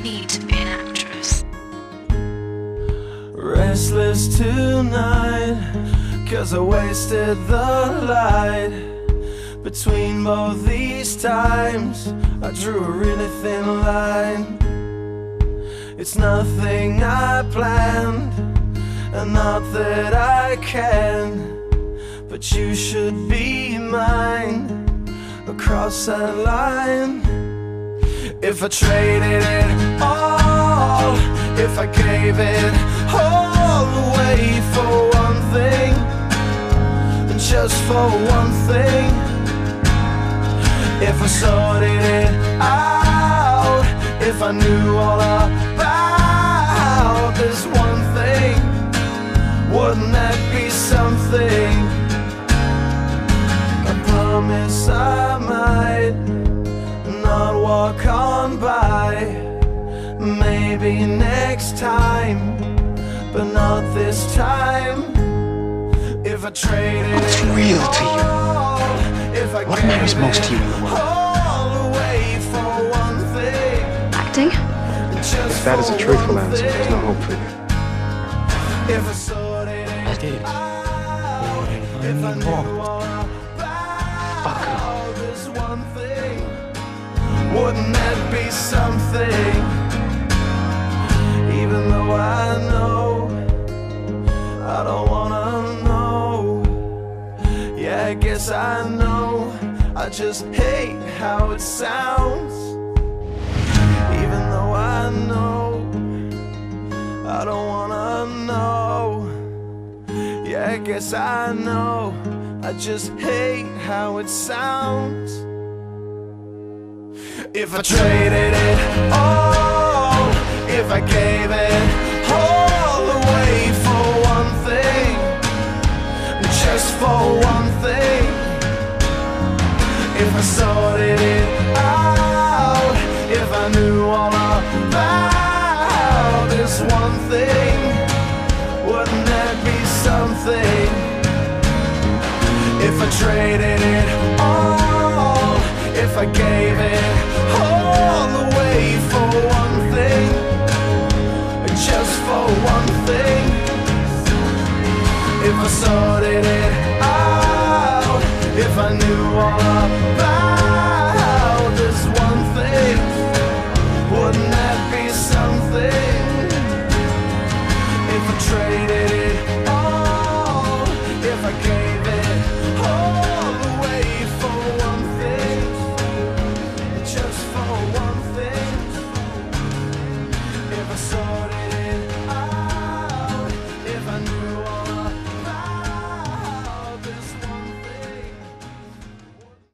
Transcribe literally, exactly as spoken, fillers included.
need to be an actress. Restless tonight, 'cause I wasted the light. Between both these times, I drew a really thin line. It's nothing I planned, and not that I can, but you should be mine across that line. If I traded it all, if I gave it all away for one thing, and just for one thing, if I sorted it out, if I knew all about this one thing, wouldn't that be something? I promise I might not walk on by. Maybe next time, but not this time. If I traded What's real to you? If I What matters most to you in the world? Acting? If that is a truthful answer, there's no hope for you. I did. Fuck off. Wouldn't that be something? Even though I know I don't wanna know. Yeah, I guess I know, I just hate how it sounds. Even though I know I don't wanna know. Yeah, I guess I know, I just hate how it sounds. If I traded it all, if I gave it all away for one thing, just for one thing, if I sorted it out, if I knew all about this one thing, wouldn't that be something? If I traded it all, if I gave it all